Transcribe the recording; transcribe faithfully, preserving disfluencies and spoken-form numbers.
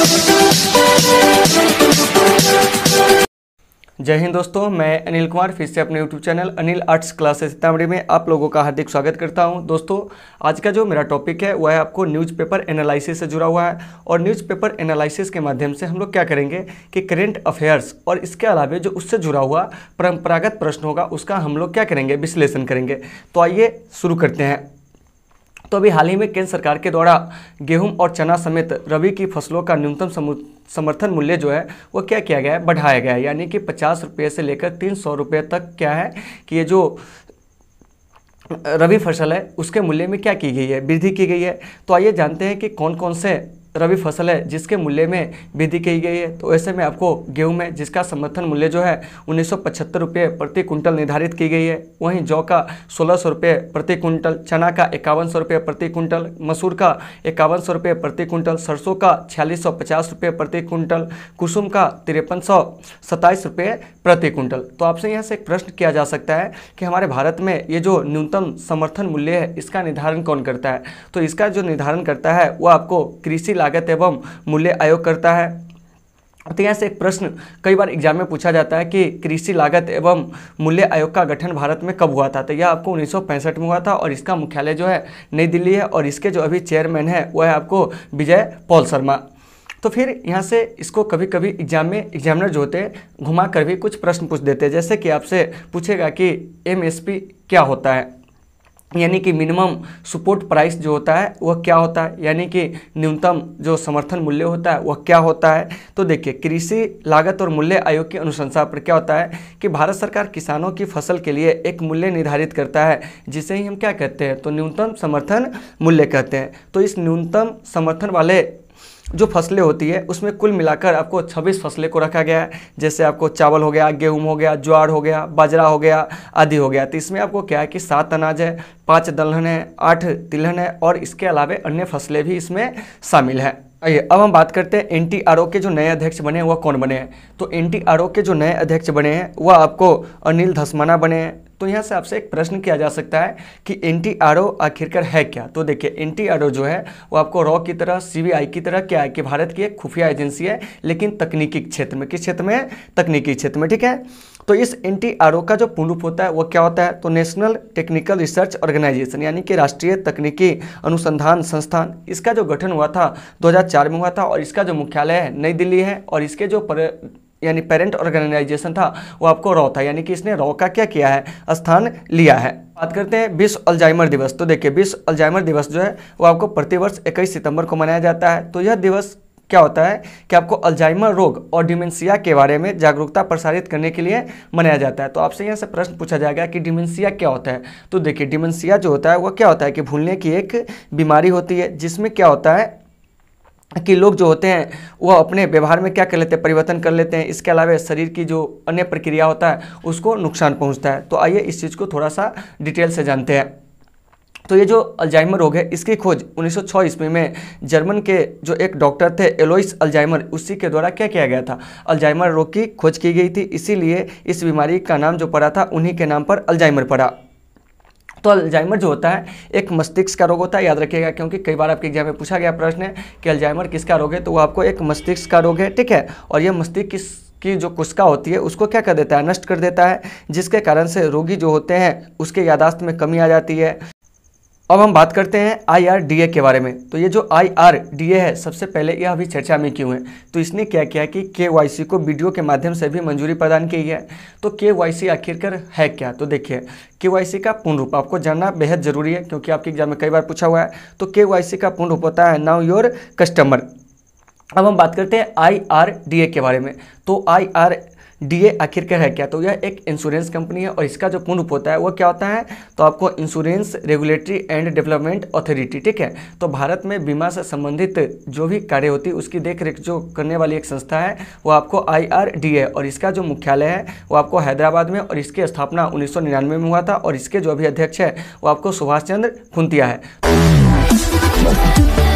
जय हिंद दोस्तों, मैं अनिल कुमार फिर से अपने YouTube channel Anil arts classes Sitamarhi में आप लोगों का हार्दिक स्वागत करता हूं। दोस्तों, आज का जो मेरा टॉपिक है वह है आपको न्यूज़पेपर एनालिसिस से जुड़ा हुआ है। और न्यूज़पेपर एनालिसिस के माध्यम से हम लोग क्या करेंगे कि करंट अफेयर्स और इसके अलावा जो उससे जुड़ा हुआ परंपरागत प्रश्न होगा उसका हम लोग क्या करेंगे, विश्लेषण करेंगे। तो आइए शुरू करते हैं। तो अभी हाल ही में केंद्र सरकार के द्वारा गेहूं और चना समेत रबी की फसलों का न्यूनतम समर्थन मूल्य जो है वो क्या किया गया है, बढ़ाया गया है। यानी कि पचास रुपये से लेकर तीन सौ रुपये तक क्या है कि ये जो रबी फसल है उसके मूल्य में क्या की गई है, वृद्धि की गई है। तो आइए जानते हैं कि कौन कौन से रबी फसल है जिसके मूल्य में वृद्धि की गई है। तो ऐसे में आपको गेहूं में जिसका समर्थन मूल्य जो है उन्नीस सौ पचहत्तर रुपये प्रति कुंटल निर्धारित की गई है, वहीं जौ का सोलह सौ रुपये प्रति कुंटल, चना का इक्यावन सौ रुपये प्रति कुंटल, मसूर का इक्यावन सौ रुपये प्रति कुंटल, सरसों का छियालीस सौ पचास रुपये प्रति कुंटल, कुसुम का तिरपन सौ सत्ताईस रुपये प्रति कुंटल। तो आपसे यहाँ से एक प्रश्न किया जा सकता है कि हमारे भारत में ये जो न्यूनतम समर्थन मूल्य है इसका निर्धारण कौन करता है। तो इसका जो निर्धारण करता है वो आपको कृषि लागत एवं मूल्य आयोग करता है। तो यहाँ से एक प्रश्न कई बार एग्जाम में पूछा जाता है कि कृषि लागत एवं मूल्य आयोग का गठन भारत में कब हुआ था। तो यह आपको उन्नीस सौ पैंसठ में हुआ था और इसका मुख्यालय जो है नई दिल्ली है और इसके जो अभी चेयरमैन है वह है आपको विजय पॉल शर्मा। तो फिर यहाँ से इसको कभी कभी एग्जाम में एग्जामिनर जो होते हैं घुमा कर भी कुछ प्रश्न पूछ देते हैं। जैसे कि आपसे पूछेगा कि एम एस पी क्या होता है, यानी कि मिनिमम सपोर्ट प्राइस जो होता है वह क्या होता है, यानी कि न्यूनतम जो समर्थन मूल्य होता है वह क्या होता है। तो देखिए, कृषि लागत और मूल्य आयोग की अनुशंसा पर क्या होता है कि भारत सरकार किसानों की फसल के लिए एक मूल्य निर्धारित करता है जिसे ही हम क्या कहते हैं, तो न्यूनतम समर्थन मूल्य कहते हैं। तो इस न्यूनतम समर्थन वाले जो फसलें होती है उसमें कुल मिलाकर आपको छब्बीस फसलें को रखा गया है। जैसे आपको चावल हो गया, गेहूं हो गया, ज्वार हो गया, बाजरा हो गया आदि हो गया। तो इसमें आपको क्या है कि सात अनाज है, पाँच दलहन है, आठ तिलहन है और इसके अलावा अन्य फसलें भी इसमें शामिल है। आइए अब हम बात करते हैं एन टी आर ओ के जो नए अध्यक्ष बने हैं वह कौन बने हैं। तो एन टी आर ओ के जो नए अध्यक्ष बने हैं वह आपको अनिल धस्माना बने हैं। तो यहाँ से आपसे एक प्रश्न किया जा सकता है कि एन टी आर ओ आखिरकार है क्या। तो देखिए, एन टी आर ओ जो है वो आपको रॉ की तरह, सी बी आई की तरह क्या है कि भारत की एक खुफिया एजेंसी है, लेकिन तकनीकी क्षेत्र में। किस क्षेत्र में? तकनीकी क्षेत्र में, ठीक है। तो इस एन टी आर ओ का जो पूर्ण रूप होता है वो क्या होता है, तो नेशनल टेक्निकल रिसर्च ऑर्गेनाइजेशन, यानी कि राष्ट्रीय तकनीकी अनुसंधान संस्थान। इसका जो गठन हुआ था दो हज़ार चार में हुआ था और इसका जो मुख्यालय है नई दिल्ली है और इसके जो पर यानी पेरेंट ऑर्गेनाइजेशन था वो आपको रॉ था, यानी कि इसने रॉ का क्या किया है, स्थान लिया है। बात करते हैं विश्व अल्जाइमर दिवस। तो देखिए, विश्व अल्जाइमर दिवस जो है वो आपको प्रतिवर्ष इक्कीस सितंबर को मनाया जाता है। तो यह दिवस क्या होता है कि आपको अल्जाइमर रोग और डिमेंशिया के बारे में जागरूकता प्रसारित करने के लिए मनाया जाता है। तो आपसे यहाँ से प्रश्न पूछा जाएगा कि डिमेंशिया क्या होता है। तो देखिए, डिमेंशिया जो होता है वो क्या होता है कि भूलने की एक बीमारी होती है जिसमें क्या होता है कि लोग जो होते हैं वह अपने व्यवहार में क्या कर लेते हैं, परिवर्तन कर लेते हैं। इसके अलावा शरीर की जो अन्य प्रक्रिया होता है उसको नुकसान पहुंचता है। तो आइए इस चीज़ को थोड़ा सा डिटेल से जानते हैं। तो ये जो अल्जाइमर रोग है इसकी खोज उन्नीस सौ छह ईस्वी में जर्मन के जो एक डॉक्टर थे एलोइस अल्जाइमर, उसी के द्वारा क्या किया गया था, अल्जाइमर रोग की खोज की गई थी। इसीलिए इस बीमारी का नाम जो पड़ा था उन्हीं के नाम पर अल्जाइमर पड़ा। तो अल्जाइमर जो होता है एक मस्तिष्क का रोग होता है, याद रखिएगा, क्योंकि कई बार आपके एग्जाम में पूछा गया प्रश्न है कि अल्जाइमर किसका रोग है। तो वो आपको एक मस्तिष्क का रोग है, ठीक है। और यह मस्तिष्क किस की जो कोशिका होती है उसको क्या कर देता है, नष्ट कर देता है, जिसके कारण से रोगी जो होते हैं उसके याददाश्त में कमी आ जाती है। अब हम बात करते हैं आई आर डी ए के बारे में। तो ये जो आई आर डी ए है सबसे पहले यह अभी चर्चा में क्यों है, तो इसने क्या किया कि के वाई सी को वीडियो के माध्यम से भी मंजूरी प्रदान की है। तो के वाई सी आखिरकार है क्या, तो देखिए, के वाई सी का पूर्ण रूप आपको जानना बेहद जरूरी है क्योंकि आपके एग्जाम में कई बार पूछा हुआ है। तो के वाई सी का पूर्ण रूप होता है नाउ योर कस्टमर। अब हम बात करते हैं आई आर डी ए के बारे में। तो आई आर डी ए आखिरकार है क्या, तो यह एक इंश्योरेंस कंपनी है और इसका जो पूर्ण रूप होता है वो क्या होता है, तो आपको insurance regulatory and development authority, ठीक है। तो भारत में बीमा से संबंधित जो भी कार्य होती है उसकी देखरेख जो करने वाली एक संस्था है वो आपको आई आर डी ए, और इसका जो मुख्यालय है वो आपको हैदराबाद में, और इसकी स्थापना उन्नीस सौ निन्यानवे में हुआ था और इसके जो अभी अध्यक्ष है वो आपको सुभाष चंद्र खुंतिया है।